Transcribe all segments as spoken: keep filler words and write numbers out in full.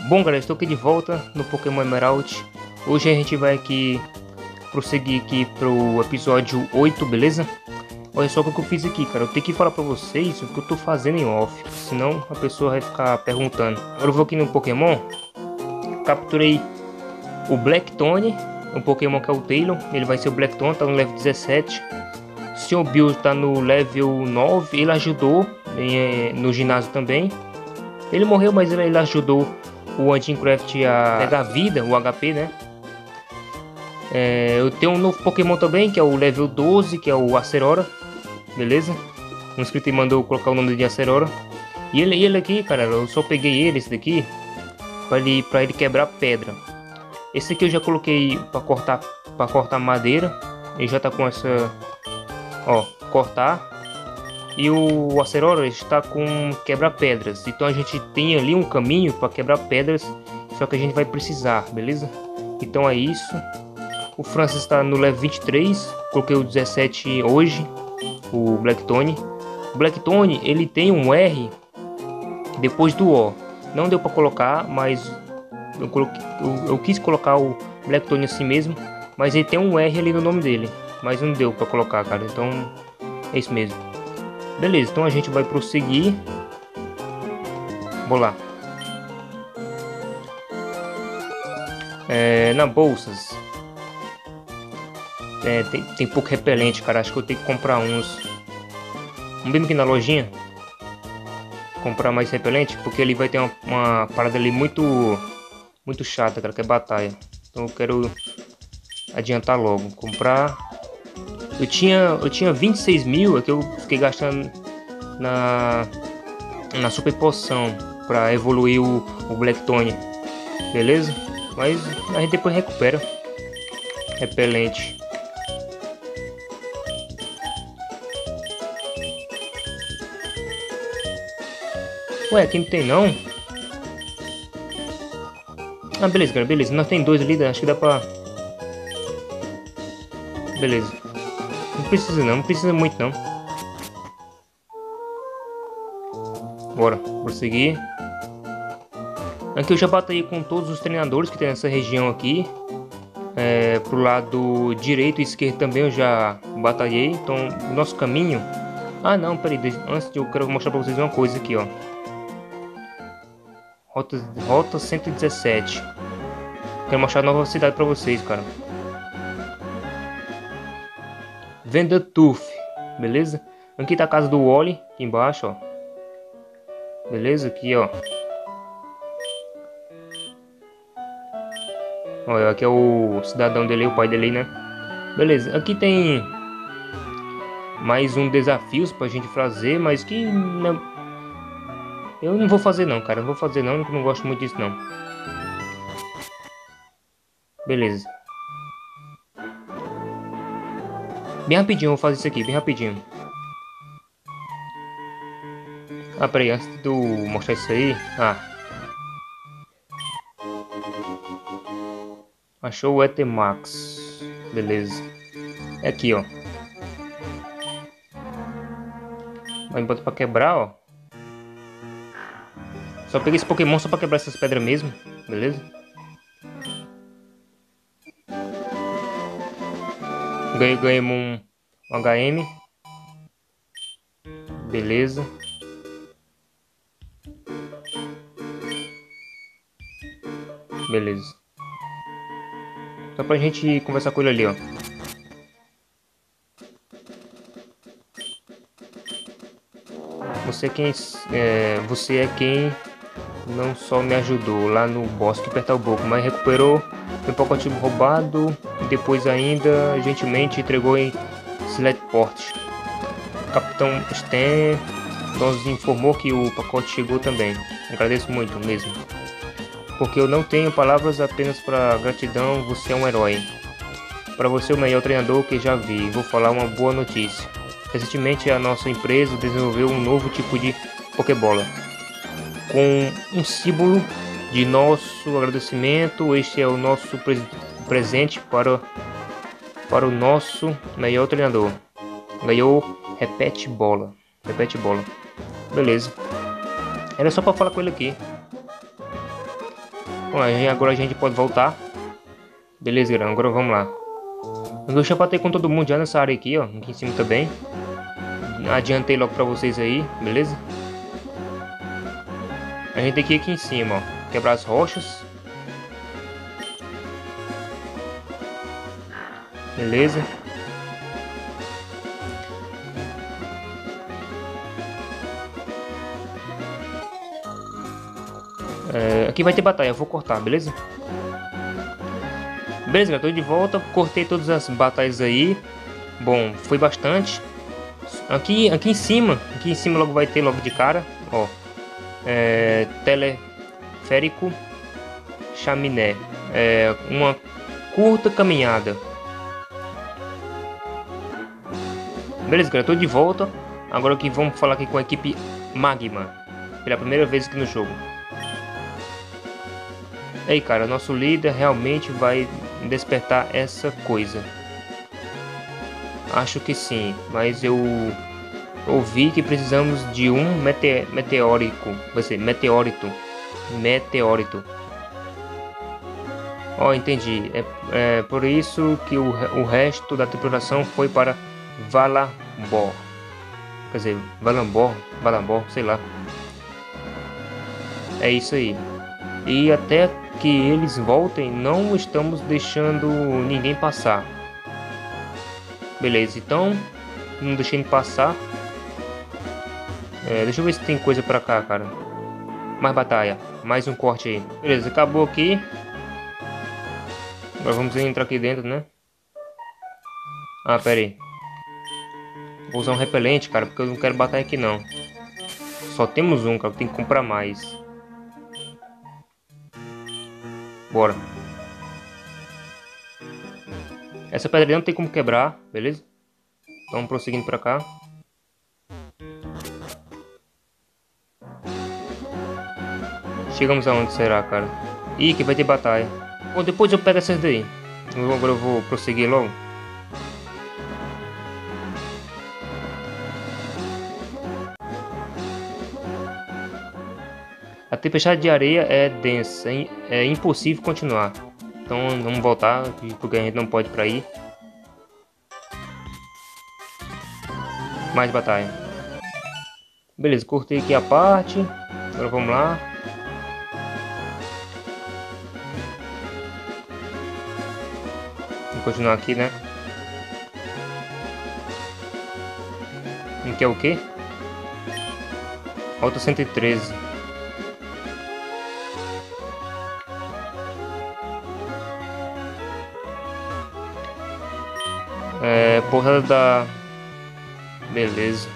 Bom, galera, estou aqui de volta no Pokémon Emerald. Hoje a gente vai aqui prosseguir aqui pro episódio oito, beleza? Olha só o que eu fiz aqui, cara. Eu tenho que falar pra vocês o que eu tô fazendo em off, senão a pessoa vai ficar perguntando. Agora eu vou aqui no Pokémon. Capturei o Blacktone, um Pokémon que é o Taylor. Ele vai ser o Blacktone, tá no level dezessete. O senhor Bill tá no level nove. Ele ajudou em, no ginásio também. Ele morreu, mas ele, ele ajudou o Anticraft a pegar vida, o H P, né? É, eu tenho um novo Pokémon também, que é o level doze, que é o Acerora. Beleza? Um inscrito mandou colocar o nome de Acerora. E ele, ele aqui, cara, eu só peguei ele, esse daqui, para ele, pra ele quebrar pedra. Esse aqui eu já coloquei para cortar, para cortar madeira. Ele já tá com essa, ó, cortar. E o Acerora está com quebra-pedras. Então a gente tem ali um caminho para quebrar pedras. Só que a gente vai precisar, beleza? Então é isso. O Francis está no level vinte e três. Coloquei o dezessete hoje. O Blacktone. O Blacktone, ele tem um R depois do O. Não deu para colocar, mas eu, coloquei, eu, eu quis colocar o Blacktone assim mesmo. Mas ele tem um R ali no nome dele. Mas não deu para colocar, cara. Então é isso mesmo. Beleza, então a gente vai prosseguir. Vou lá. É, na bolsas. É, tem, tem pouco repelente, cara. Acho que eu tenho que comprar uns. Vamos bem aqui na lojinha. Comprar mais repelente. Porque ele vai ter uma, uma parada ali muito muito chata, cara. Que é batalha. Então eu quero adiantar logo. Comprar. Eu tinha, eu tinha vinte e seis mil, é que eu fiquei gastando na, na super poção para evoluir o, o Blacktone, beleza? Mas a gente depois recupera. Repelente. Ué, aqui não tem não? Ah, beleza, cara, beleza. Nós tem dois ali, acho que dá pra... Beleza. Não precisa não, não precisa muito não. Bora, prosseguir. Aqui eu já batalhei com todos os treinadores que tem nessa região aqui. É, pro lado direito e esquerdo também eu já batalhei. Então, o nosso caminho... Ah não, peraí, antes de eu quero mostrar pra vocês uma coisa aqui, ó. Rota, rota cento e dezessete. Quero mostrar a nova cidade pra vocês, cara. Venda Turf, beleza? Aqui tá a casa do Wally, aqui embaixo, ó. Beleza? Aqui, ó. Olha, aqui é o cidadão dele, o pai dele, né? Beleza, aqui tem mais um desafio pra gente fazer, mas que não... eu não vou fazer não, cara. Não vou fazer não, porque eu não gosto muito disso não. Beleza. Bem rapidinho, eu vou fazer isso aqui, bem rapidinho. Ah, peraí, antes de eu mostrar isso aí... Ah. Achou o Etemax. Beleza. É aqui, ó. Vai botar pra quebrar, ó. Só peguei esse Pokémon só pra quebrar essas pedras mesmo. Beleza? Ganhei, ganhamos um, um H M. Beleza. Beleza. Só pra gente conversar com ele ali, ó. Você é quem, é, você é quem não só me ajudou lá no bosque apertar o boco, mas recuperou meu pacote roubado e depois ainda gentilmente entregou em Slateport. Capitão Stan nos informou que o pacote chegou também. Agradeço muito mesmo. Porque eu não tenho palavras, apenas para gratidão, você é um herói. Para você o melhor treinador que já vi. Vou falar uma boa notícia. Recentemente a nossa empresa desenvolveu um novo tipo de Pokébola. Com um símbolo de nosso agradecimento. Este é o nosso pre presente para, para o nosso melhor treinador. Ganhou Repete Bola. Repete Bola. Beleza. Era só para falar com ele aqui. Bom, agora a gente pode voltar. Beleza, galera, agora vamos lá. Eu já batei com todo mundo já nessa área aqui, ó. Aqui em cima também. Adiantei logo pra vocês aí, beleza? A gente tem que ir aqui em cima, ó. Quebrar as rochas. Beleza. É, aqui vai ter batalha, eu vou cortar, beleza? Beleza, galera, tô de volta. Cortei todas as batalhas aí. Bom, foi bastante. Aqui, aqui em cima, aqui em cima logo vai ter logo de cara, ó. É, teleférico, chaminé. É, uma curta caminhada. Beleza, galera, tô de volta. Agora aqui vamos falar aqui com a equipe Magma. Pela primeira vez aqui no jogo. Ei, cara, nosso líder realmente vai despertar essa coisa. Acho que sim, mas eu ouvi que precisamos de um mete meteórico. Vai ser meteórito. Meteórito. Ó, oh, entendi. É, é por isso que o, o resto da tripulação foi para Valambor. Quer dizer, Valambor, Valambor, sei lá. É isso aí. E até que eles voltem, não estamos deixando ninguém passar. Beleza, então não deixei ele passar. É, deixa eu ver se tem coisa pra cá, cara. Mais batalha, mais um corte aí. Beleza, acabou aqui. Agora vamos entrar aqui dentro, né? Ah, pera aí. Vou usar um repelente, cara, porque eu não quero batalha aqui não. Só temos um, cara, eu tenho que comprar mais. Bora. Essa pedra não tem como quebrar, beleza? Então prosseguindo pra cá. Chegamos aonde será, cara? Ih, que vai ter batalha. Bom, depois eu pego essas daí. Agora eu vou prosseguir logo. A tempestade de areia é densa, é impossível continuar. Então vamos voltar, porque a gente não pode ir pra aí. Mais batalha. Beleza, cortei aqui a parte. Agora vamos lá. Vamos continuar aqui, né? Aqui é o quê? Rota cento e treze. É, porrada da... Beleza.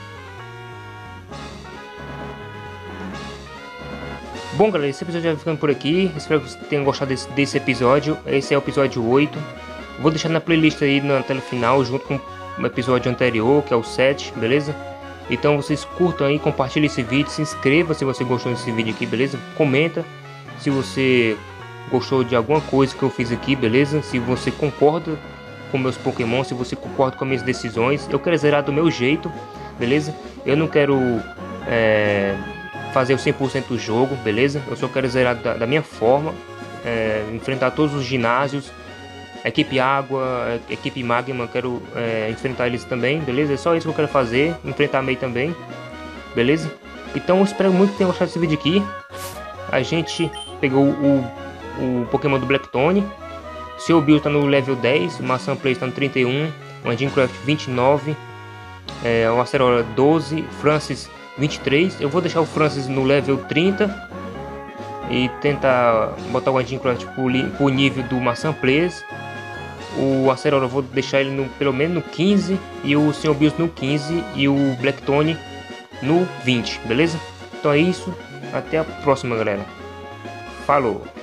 Bom, galera, esse episódio já vai ficando por aqui. Espero que vocês tenham gostado desse, desse episódio. Esse é o episódio oito. Vou deixar na playlist aí na tela final, junto com o episódio anterior, que é o sete, beleza? Então vocês curtam aí, compartilhem esse vídeo, se inscreva se você gostou desse vídeo aqui, beleza? Comenta se você gostou de alguma coisa que eu fiz aqui, beleza? Se você concorda com meus Pokémon, se você concorda com as minhas decisões. Eu quero zerar do meu jeito, beleza? Eu não quero é, fazer o cem por cento do jogo, beleza? Eu só quero zerar da, da minha forma, é, enfrentar todos os ginásios, equipe água, equipe magma, eu quero é, enfrentar eles também, beleza? É só isso que eu quero fazer, enfrentar a Mei também, beleza? Então eu espero muito que tenham gostado desse vídeo aqui. A gente pegou o, o Pokémon do Blacktone. Seu Bill está no level dez, o Maçã Play está no trinta e um, o Andincraft vinte e nove, é, o Acerola doze, Francis vinte e três. Eu vou deixar o Francis no level trinta e tentar botar o Andincraft para o nível do Maçã Play. O Acerola eu vou deixar ele no, pelo menos no quinze, e o senhor Bill no quinze e o Blacktone no vinte, beleza? Então é isso, até a próxima, galera. Falou!